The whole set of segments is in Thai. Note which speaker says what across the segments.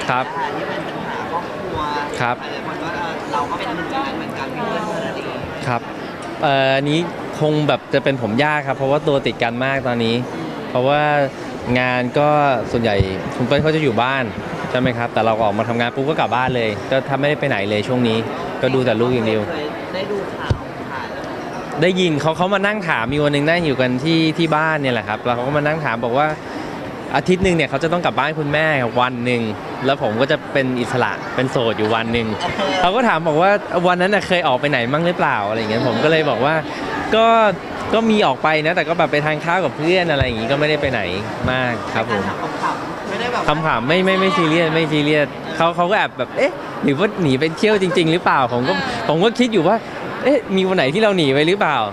Speaker 1: ครับ
Speaker 2: ที่เป็นปัญหาครอบครัว
Speaker 1: ครับ
Speaker 2: หลายคนก็เราก็เป็นหนึ่งในนั้นเหมือนกันพี่เพื่อนเพื่อนอะไรอย่างเงี้ย
Speaker 1: ครับอันนี้คงแบบจะเป็นผมยากครับเพราะว่าตัวติดกันมากตอนนี้เพราะว่างานก็ส่วนใหญ่คุณเปิ้ลเขาจะอยู่บ้านใช่ไหมครับแต่เราออกมาทำงานปุ๊บก็กลับบ้านเลยก็ถ้าไม่ได้ไปไหนเลยช่วงนี้ก็ดูแต่ลูกอย่างเดียว
Speaker 2: เคยได้ดูข่าวแล้ว
Speaker 1: ได้ยินเขามานั่งถามมีวันหนึ่งนั่งอยู่กันที่บ้านเนี่ยแหละครับแล้วเขาก็มานั่งถามบอกว่าอาทิตย์หนึ่งเนี่ยเขาจะต้องกลับบ้านคุณแม่วันหนึ่งแล้วผมก็จะเป็นอิสระเป็นโสดอยู่วันหนึ่งเขาก็ถามบอกว่าวันนั้นเคยออกไปไหนมั่งหรือเปล่าอะไรอย่างเงี้ยผมก็เลยบอกว่าก็มีออกไปนะแต่ก็แบบไปทานข้าวกับเพื่อนอะไรอย่างงี้ก็ไม่ได้ไปไหนมากครับผม
Speaker 2: ขำๆไม่ได้แบบ
Speaker 1: คำถามไม่ซีเรียสไม่ซีเรียสเขาก็แอบแบบเอ๊ะหรือว่าหนีไปเที่ยวจริงๆหรือเปล่าผมก็คิดอยู่ว่าเอ๊ะมีวันไหนที่เราหนีไปหรือเปล่า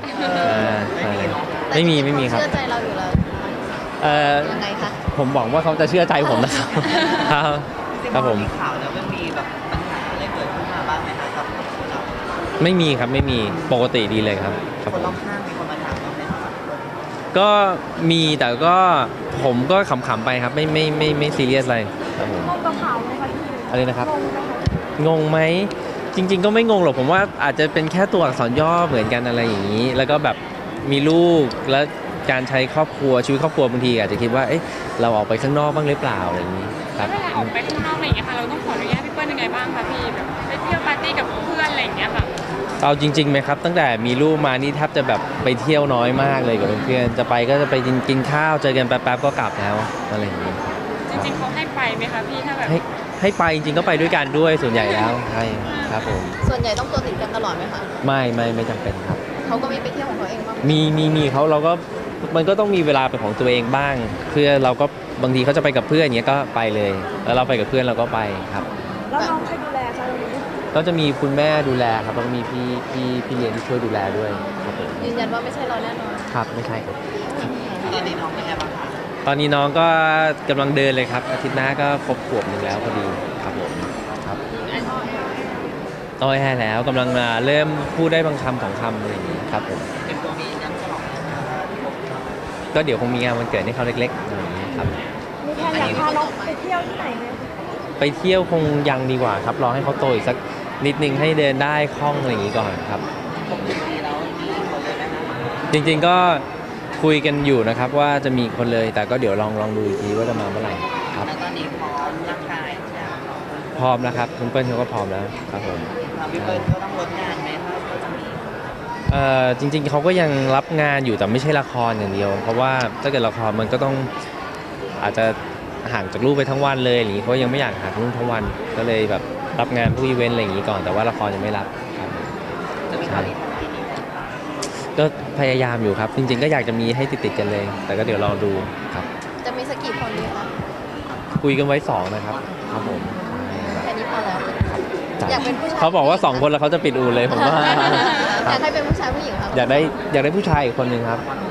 Speaker 1: ไม่มีครับ
Speaker 3: เชื่อใจเราอยู่แล้วยังไงคะ
Speaker 1: ผมหวังว่าเขาจะเชื่อใจผมนะครับ ครับผม
Speaker 2: ข่าวแล้วมันมีแบบปัญหาอะไรเกิดขึ้นมาบ้างไหมคะกับเรา
Speaker 1: ไม่มีครับไม่มีปกติดีเลยครับครับ
Speaker 2: คนร
Speaker 1: ผม
Speaker 2: อบข้างมีคนมาถามบ้างไหมคะ
Speaker 1: ก็มีแต่ก็ผมก็ขำๆไปครับไม่ซีเรียสอะไรครับผม
Speaker 3: งงกับข่าวไหมคะพี่
Speaker 1: อะไรนะครับ
Speaker 3: งงไหมคะ
Speaker 1: งงไหมจริงๆก็ไม่งงหรอกผมว่าอาจจะเป็นแค่ตัวอักษรย่อเหมือนกันอะไรอย่างนี้แล้วก็แบบมีลูกแล้วการใช้ครอบครัวชีวิตครอบครัวบางทีอาจจะคิดว่าเอ๊ะเราออกไปข้างนอกบ้างหรือเปล่าอะไรอย่างนี้ค
Speaker 4: แล้
Speaker 1: รับ
Speaker 4: วเวลาออกไปข้างนอกอะไรอย่างเงี้ยค่ะเราต้องขออนุญาตพี่เปิ้ลยังไงบ้างคะพี่แบบไปเที่ยวปาร์ตี้กับเพื่อนอะไรอย่างเงี้ยค่ะ
Speaker 1: เอาจริงๆไหมครับตั้งแต่มีลูกมานี่แทบจะแบบไปเที่ยวน้อยมากเลยกับเพื่อนๆจะไปก็จะไปกินข้าวเจอกันแป๊บๆก็กลับแล้วอะไรอย่างนี้
Speaker 4: จริงๆเขาให้ไปไหมคะพี่ถ้าแบบ
Speaker 1: ให้ไปจริงๆก็ไปด้วยกันด้วยส่วนใหญ่แล้วใช่ครับผม
Speaker 3: ส่วนใหญ่ต้องตัวติดกันตลอดไหมคะ
Speaker 1: ไม่จำเป็นครับ
Speaker 3: เขาก็มีไปเที่ยวของเขาเองบ้าง
Speaker 1: มีเขาเราก็มันก็ต้องมีเวลาเป็นของตัวเองบ้างเพื่อเราก็บางทีเขาจะไปกับเพื่อนอย่างเงี้ยก็ไปเลยแล้วเราไปกับเพื่อนเราก็ไปครับ
Speaker 3: แล้วน้องใครดูแลคะ
Speaker 1: ก็จะมีคุณแม่ดูแลครับแล้วก็มีพี่เลี้ยงที่ช่วยดูแลด้วยครับผม
Speaker 3: ยืนยันว่าไม่ใช่เราแน่นอน
Speaker 1: ครับไม่ใช่ครับ
Speaker 2: ตอนนี้น้องเป็นไงบ้างคะ
Speaker 1: ตอนนี้น้องก็กำลังเดินเลยครับอาทิตย์หน้าก็ครบขวบหนึ่งแล้วพอดีครับผมครับต้อยแห่แล้วกำลังเริ่มพูดได้บางคำสองคำอะไรอย่างนี้ครับผม
Speaker 2: เป็นตัวมีน้ำฉลอง
Speaker 1: ก็เดี๋ยวคงมีงานวันเกิดให้เขาเล็กๆอะไรอย่างนี้ครับ
Speaker 3: มีแค่อยากพาน้องไปเที่ยวที่ไหนไหม
Speaker 1: ไปเที่ยวคงยังดีกว่าครับรอให้เขาโตอีกสักนิดนึงให้เดินได้คล่องอะไรอย่างนี้ก่อนครับ
Speaker 2: มีแล้วมีคนเลยนะคะ
Speaker 1: จริงๆก็คุยกันอยู่นะครับว่าจะมีคนเลยแต่ก็เดี๋ยวลองดูอีกทีว่าจะมาเมื่อไหร่ครับ
Speaker 2: แล้วตอนนี้พร้อมร่างกายแล้ว
Speaker 1: พร้อมแล้วครับคุณเปิ้ลเขาก็พร้อมแล้วครับผม
Speaker 2: พี่เปิ้ลก็ต้องลดงานไหมคะก็จะมี
Speaker 1: จริงๆเขาก็ยังรับงานอยู่แต่ไม่ใช่ละครอย่างเดียวเพราะว่าถ้าเกิดละครมันก็ต้องอาจจะห่างจากลูกไปทั้งวันเลยอย่างนี้เขายังไม่อยากห่างจากลูกทั้งวันก็เลยแบบรับงานผู้อีเวนต์อะไรอย่างนี้ก่อนแต่ว่าละครยังไม่รับครับใช่ก็พยายามอยู่ครับจริงๆก็อยากจะมีให้ติดๆกันเลยแต่ก็เดี๋ยวรอดูครับ
Speaker 3: จะมีสักกี่คนดีคะ
Speaker 1: คุยกันไว้2นะครับครับผม
Speaker 3: แค่นี้พอแล้วอยากเป็นผู้ชาย
Speaker 1: เขาบอกว่า2คนแล้วเขาจะปิดอู่เลยผมว่า
Speaker 3: อยากให้เป็นผู้ชายผู้หญิงครับ
Speaker 1: อยากได้ผู้ชายอีกคนหนึ่งครับ